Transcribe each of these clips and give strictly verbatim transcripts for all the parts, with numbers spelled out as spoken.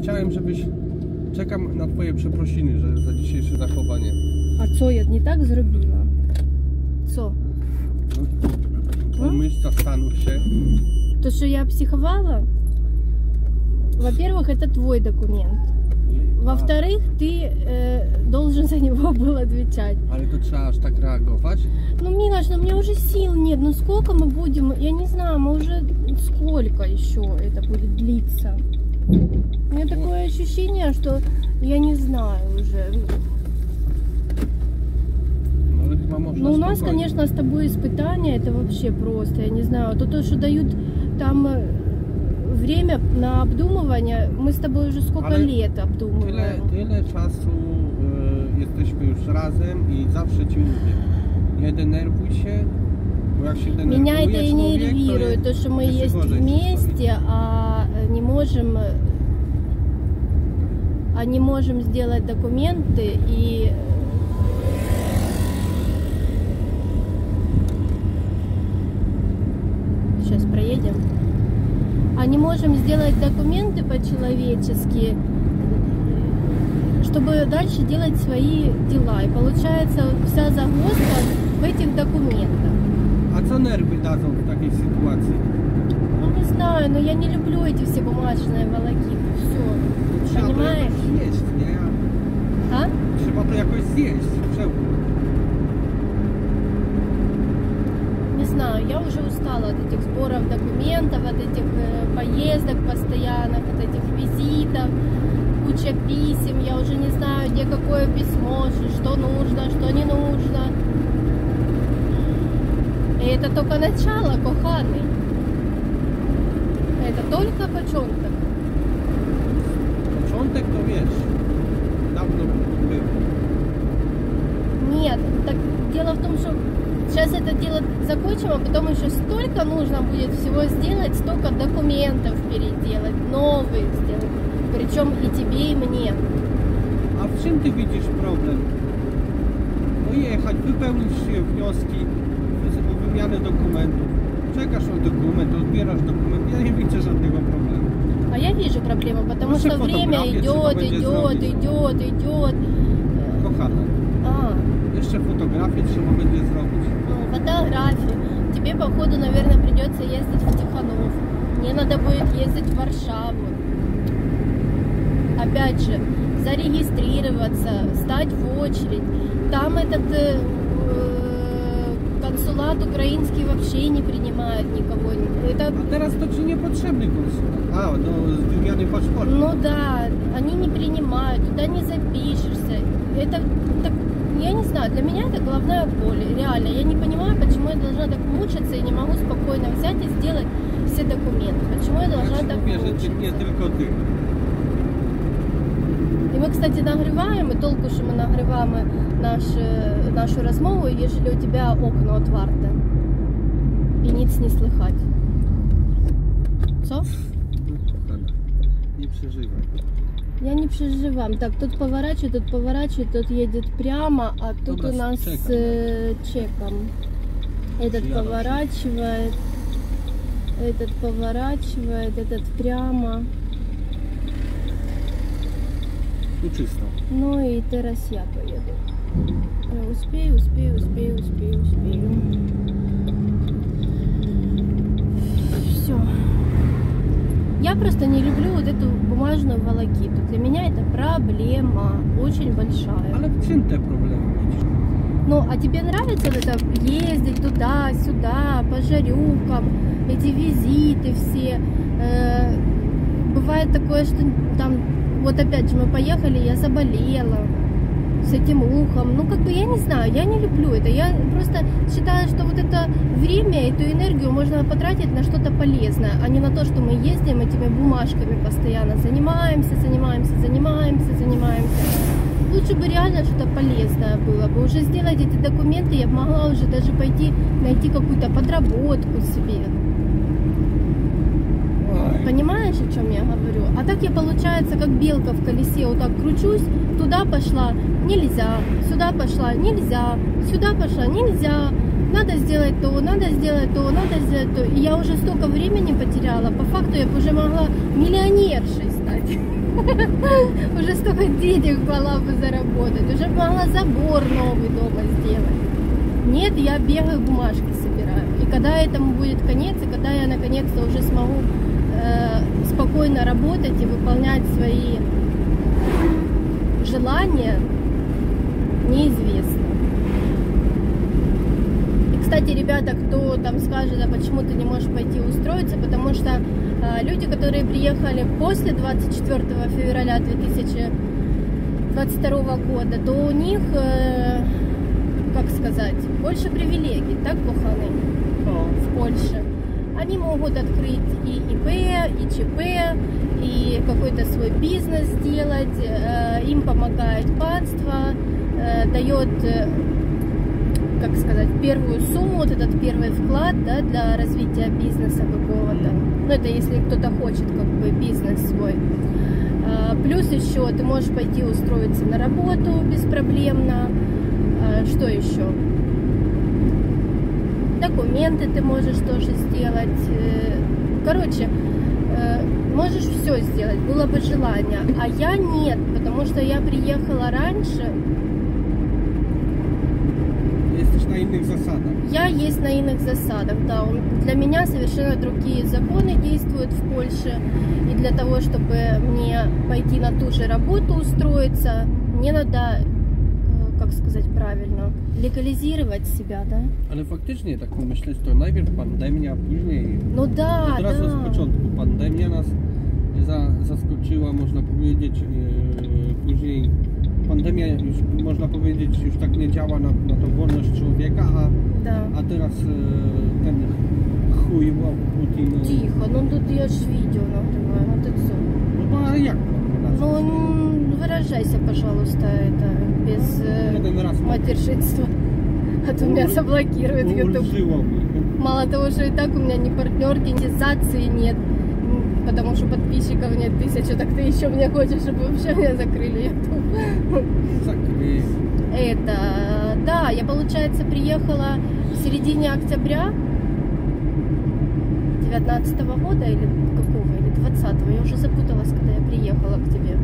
chciałem, żebyś... Czekam na twoje przeprosiny, że za dzisiejsze zachowanie. A co ja nie tak zrobiła? Co? No, pomyśl, zastanów się. То, что я психовала? Во-первых, это твой документ. Во-вторых, ты э, должен за него был отвечать. Ale to trzeba aż tak reagować? Ну, Милаш, ну у меня уже сил нет. Ну сколько мы будем? Я не знаю, мы уже сколько еще это будет длиться. У меня такое ощущение, что я не знаю уже. No, ale chyba można Ну, у нас, spokojnie. конечно, с тобой испытания, это вообще просто, я не знаю. То, то, что дают там время на обдумывание, мы с тобой уже сколько Ale лет Tyle, обдумываем. tyle czasu y, jesteśmy już razem i zawsze ci mówię, nie denerwuj się, bo jak się denerwuje Меня это и не człowiek, нервирует, to то, что мы jeszcze есть gorzej вместе, а не можем, а не можем сделать документы и сейчас проедем. А не можем сделать документы по-человечески, чтобы дальше делать свои дела. И получается вся загвоздка в этих документах. A co nerwy dadzą w takiej sytuacji? Ну не знаю, но я не люблю эти все бумажные волокиты. Все. Trzeba to Понимаешь? jakoś zjeść, nie? А? Trzeba to jakoś zjeść. Przełóż. Не знаю, я уже устала от этих сборов документов, от этих э, поездок постоянных, от этих визитов, куча писем. Я уже не знаю, где какое письмо, что нужно, что не нужно. И это только начало, коханый. Это только початок. Początek to wiesz, dawno był. Нет, так дело в том, что сейчас это дело закончим, а потом еще столько нужно будет всего сделать, столько документов переделать, новых сделать. Причем и тебе, и мне. A w czym ty widzisz problem? Pojechać, wypełnić wnioski o wymianę dokumentów. Czekasz na dokument, odbierasz dokument. Ja nie widzę żadnego problemu. А я вижу проблему, потому Ну, что что время фотографии идет, trzeba będzie идет, zrobić. идет, идет. Kochana, А, jeszcze fotografię trzeba będzie zrobić. ну, фотографии. Тебе, походу, наверное, придется ездить в Тиханов. Мне надо будет ездить в Варшаву. Опять же, зарегистрироваться, стать в очередь. Там этот э, консулат украинский вообще не принимает никого. Это, A teraz to ci niepotrzebny konsulat. A, do wymiany paszportu. ну да, они не принимают, туда не запишешься. Это так, я не знаю, для меня это головная боль. Реально, я не понимаю, почему я должна так мучиться и не могу спокойно взять и сделать все документы. Почему я Ja должна ci так mówię, że ty, мучиться? nie tylko ty. І ми, кстати, нагріваємо, і толку, що ми нагріваємо наш, нашу розмову, якщо у тебе окно отварте. І ніц не слыхать. Що? No, kochana, nie przeżywaj. Я не переживам. Так, тут поворачивает, тут поворачивает, тут едет прямо, а тут Добро, у нас с с э, чеком. Этот Я поворачивает, этот поворачивает, этот прямо. Tu czysto. Ну и teraz я поеду. Я успею, успею, успею, успею, успею. Все. Я просто не люблю вот эту бумажную волокиту. Для меня это проблема очень большая. Ale w czym te problemy widzisz? Ну, а тебе нравится вот это ездить туда-сюда, по жарюкам, эти визиты все? Э, бывает такое, что там, вот опять же мы поехали, я заболела с этим ухом. Ну, как бы, я не знаю, я не люблю это. Я просто считаю, что вот это время, эту энергию можно потратить на что-то полезное, а не на то, что мы ездим этими бумажками постоянно, занимаемся, занимаемся, занимаемся, занимаемся. Лучше бы реально что-то полезное было бы. Уже сделать эти документы, я бы могла уже даже пойти найти какую-то подработку себе. Ой. Понимаешь, о чем я говорю? А так я, получается, как белка в колесе, вот так кручусь, туда пошла, нельзя, сюда пошла, нельзя, сюда пошла, нельзя, надо сделать то, надо сделать то, надо сделать то. И я уже столько времени потеряла, по факту я бы уже могла миллионершей стать. Уже столько денег могла бы заработать. Уже могла забор новый дома сделать. Нет, я бегаю, бумажки собираю. И когда этому будет конец, и когда я наконец-то уже смогу э, спокойно работать и выполнять свои желания, неизвестно. И, кстати, ребята, кто там скажет, а почему ты не можешь пойти устроиться, потому что э, люди, которые приехали после двадцать четвёртого февраля две тысячи двадцать второго года, то у них... Э, как сказать, больше привилегий, так, Коханы, в Польше. Они могут открыть и ИП, и ЧП, и какой-то свой бизнес сделать, им помогает панство, дает, как сказать, первую сумму, вот этот первый вклад, да, для развития бизнеса какого-то. Ну, это если кто-то хочет, как бы, бизнес свой. Плюс еще ты можешь пойти устроиться на работу беспроблемно. Что еще? Документы ты можешь тоже сделать. Короче, можешь все сделать, было бы желание. А я нет, потому что я приехала раньше. Есть на иных засадах. Я есть на иных засадах, да. Для меня совершенно другие законы действуют в Польше. И для того, чтобы мне пойти на ту же работу устроиться, мне надо... как сказать правильно, legalizować себя, да? Ale faktycznie tak myślę, to najpierw pandemia, a później... No da, Od razu da. z początku pandemia nas za, zaskoczyła, można powiedzieć, yy, później pandemia już, można powiedzieć, już tak nie działa na, na tą wolność człowieka, a, da. a teraz yy, ten chuj Putin... Тихо, ну тут я ж видео натываю, ну ты что? No a jak? Ну, выражайся, пожалуйста, это без э, матершинства, а то меня заблокирует YouTube. Мало того, что и так у меня ни партнерки, ни монетизации нет, потому что подписчиков нет тысячи, так ты еще мне хочешь, чтобы вообще меня закрыли YouTube. Закрыли. Это, да, я, получается, приехала в середине октября девятнадцатого года или какого, или двадцатого, я уже запуталась, когда я приехала к тебе.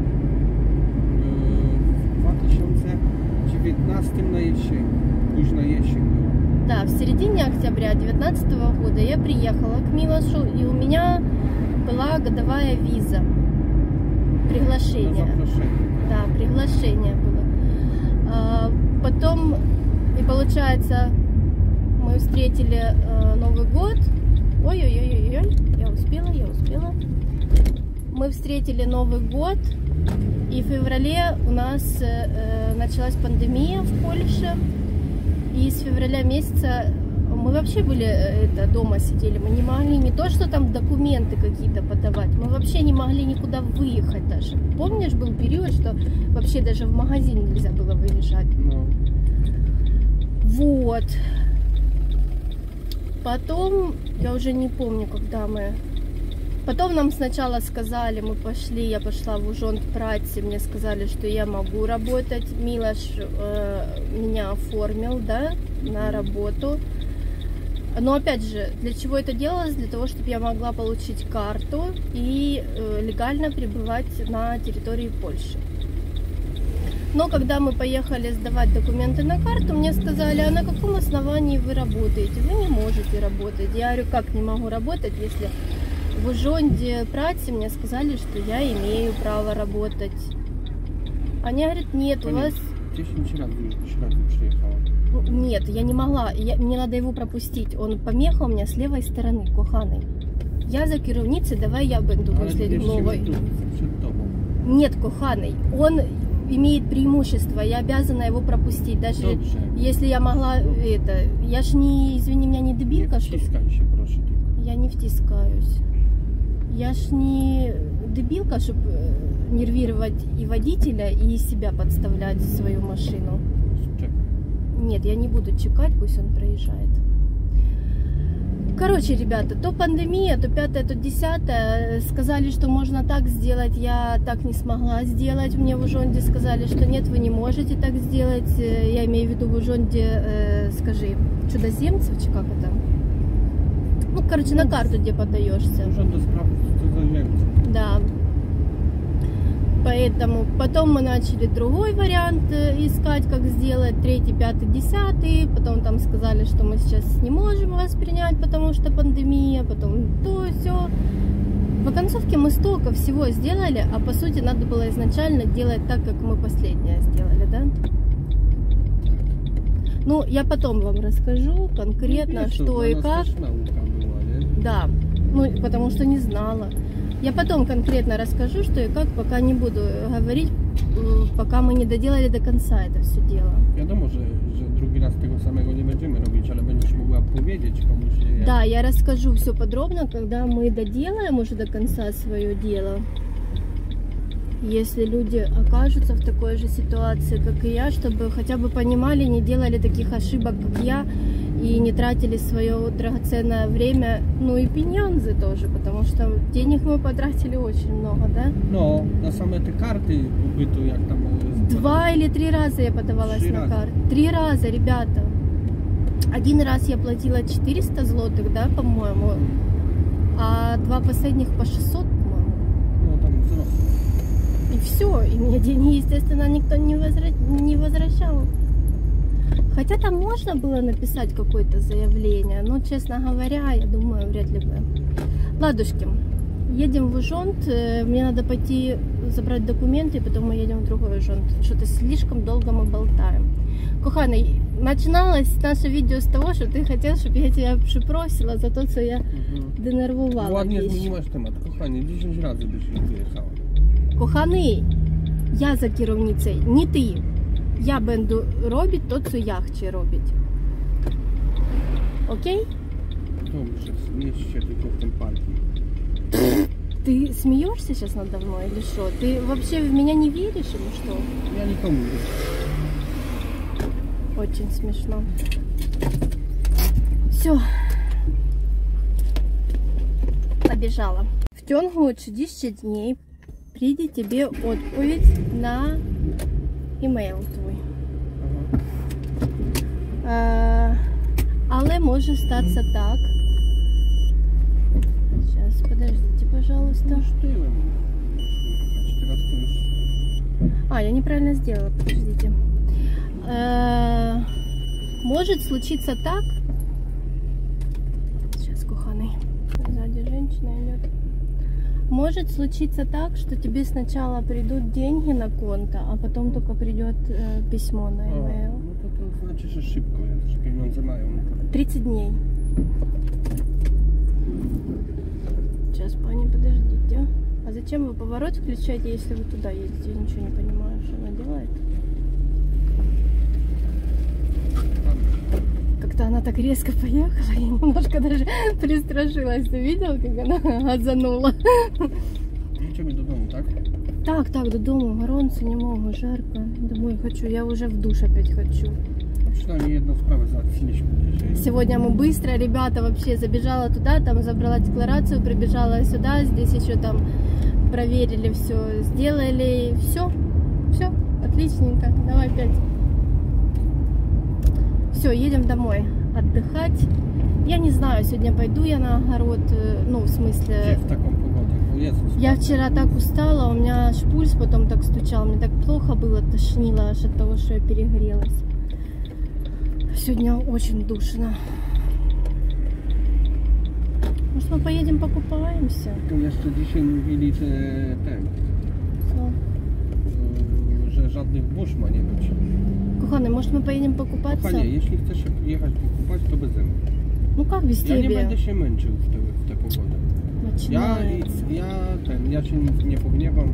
В две тысячи девятнадцатом на jesień, późna jesień. Да, в середине октября девятнадцатого года я приехала к Милошу, и у меня была годовая виза. Приглашение. Да, приглашение было. А, потом, и получается, мы встретили э, Новый год. Ой-ой-ой-ой, я успела, я успела. Мы встретили Новый год, и в феврале у нас э, началась пандемия в Польше. И с февраля месяца мы вообще были это, дома сидели. Мы не могли не то, что там документы какие-то подавать, мы вообще не могли никуда выехать даже. Помнишь, был период, что вообще даже в магазин нельзя было выезжать? No. Вот. Потом, я уже не помню, когда мы... Потом нам сначала сказали, мы пошли, я пошла в Ужонт праці, мне сказали, что я могу работать. Милош э, меня оформил, да, на работу. Но опять же, для чего это делалось? Для того, чтобы я могла получить карту и э, легально пребывать на территории Польши. Но когда мы поехали сдавать документы на карту, мне сказали, а на каком основании вы работаете? Вы не можете работать. Я говорю, как не могу работать, если в Ужонде праці мне сказали, что я имею право работать. Они говорят, нет, у вас... десять раз, десять раз приехала. Нет, я не могла, я, мне надо его пропустить. Он помеха у меня с левой стороны, коханый. Я за керівницей, давай я буду возле новой. Нет, коханый, он имеет преимущество, я обязана его пропустить, даже Добже. Если я могла это, я ж не, извини меня, не дебилка, не что... втискайся, прошу. Я не втискаюсь. Я ж не дебилка, чтобы нервировать и водителя, и себя подставлять в свою машину. Чек. Нет, я не буду чекать, пусть он проезжает. Короче, ребята, то пандемия, то пятое, то десятое. Сказали, что можно так сделать, я так не смогла сделать. Мне в Ужонде сказали, что нет, вы не можете так сделать. Я имею в виду в Ужонде, э, скажи, чудоземцев, как это? Ну, короче, на карту, где подаешься. Ужонда справа чудоземцев. Да. Поэтому потом мы начали другой вариант искать, как сделать, третий, пятый, десятый. Потом там сказали, что мы сейчас не можем вас принять, потому что пандемия, потом то, все. В оконцовке мы столько всего сделали, а по сути надо было изначально делать так, как мы последнее сделали, да? Ну, я потом вам расскажу конкретно, ну, что и как. Была, да, ну, потому что не знала. Я потом конкретно расскажу, что и как, пока не буду говорить, пока мы не доделали до конца это все дело. Я думаю, что другий раз tego samego nie będziemy robić, ale będziesz mogła powiedzieć komuś. Да, я расскажу все подробно, когда мы доделаем уже до конца свое дело. Если люди окажутся в такой же ситуации, как и я, чтобы хотя бы понимали, не делали таких ошибок, как я, и не тратили свое драгоценное время, ну и пеньонзы тоже, потому что денег мы потратили очень много, да? Ну, на самые эти карты убыту, як там... Два или три раза я подавалась на карты. Три раза, ребята. Один раз я платила четыреста злотых, да, по-моему, а два последних по шестьсот, по-моему. Ну, там взрослые. И все, и мне деньги, естественно, никто не, возврат... не возвращал. Хотя там можно было написать какое-то заявление, но, честно говоря, я думаю, вряд ли бы. Ладушки, едем в Ужонт, мне надо пойти забрать документы, и потом мы едем в другой Ужонт. Что-то слишком долго мы болтаем. Коханий, начиналось наше видео с того, что ты хотел, чтобы я тебя просила за то, что я угу. денервувала. Ладно, змінюєш темат. Коханий, десять разів більше не виїхала. Коханий, я за керівницею, не ти. Я буду робити то, що я хочу робити. Окей? Добре, смієшся тільки в тім парку. Ты смеешься сейчас надо мной или что? Ты вообще в меня не веришь или что? Я никому не верю. Очень смешно. Все. Побежала. В тягу тридцять дней прийде тебе відповідь на імейл твій. Ага. А, але може статися так. Сейчас, подождите, пожалуйста. А, я неправильно сделала, подождите. А, может случиться так. Сейчас, кухонный. Сзади женщина идет. Может случиться так, что тебе сначала придут деньги на конто, а потом только придет э, письмо на e-mail. А, ну это значит, что шибко, я же пеньонзы маю. тридцать дней. Сейчас, пани, подождите. А зачем вы поворот включаете, если вы туда едете? Я ничего не понимаю, что она делает. Как-то она так резко поехала, я немножко даже пристрашилась. Ты видел, как она газанула? Ничего, до дома, так? Так, так, до дома. Горонцы не могу, жарко. Домой хочу, я уже в душ опять хочу. Что, не одна справа за финишку. Сегодня мы быстро, ребята, вообще забежала туда, там забрала декларацию, прибежала сюда, здесь еще там проверили все, сделали, все, все, отличненько, давай опять. Все, едем домой отдыхать. Я не знаю, сегодня пойду я на огород, ну, в смысле... В таком погоде? Я вчера так устала, у меня аж пульс потом так стучал, мне так плохо было, тошнило аж от того, что я перегрелась. Сегодня очень душно. Может, мы поедем покупаемся? Tu jeszcze dzisiaj mówili, że ten, Co? że żadnych burz ma nie być. Kochany, может, мы поедем покупаться? Kochanie, jeśli chcesz się jechać pokupać, to bez mnie. Ну как без Ja nie тебя? będę się męczył w tę, w tę pogodę. Ja, Начинается. ja, ten, ja się nie pogniewam.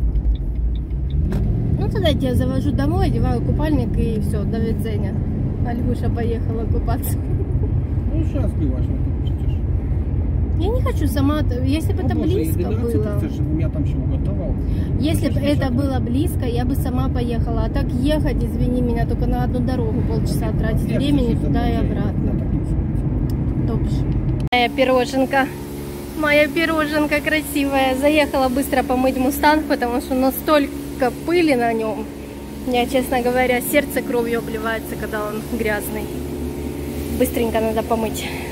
Ну тогда я тебя завожу домой, одеваю купальник и все, до widzenia. Альгуша поехала купаться. No już raz byłaś, no to przecież. Я не хочу сама, если бы O это Boże, близко jedyne co ty было. chcesz, żebym ja tam się ugotował? Если бы Przecież это nie было близко, я бы сама поехала. А так ехать, извини меня, только на одну дорогу полчаса тратить Ja времени chcę się туда и tam обратно. na takim słońcu. Добре. Моя пироженка. Моя пироженка красивая. Заехала быстро помыть мустанг, потому что настолько пыли на нем. У меня, честно говоря, сердце кровью обливается, когда он грязный. Быстренько надо помыть.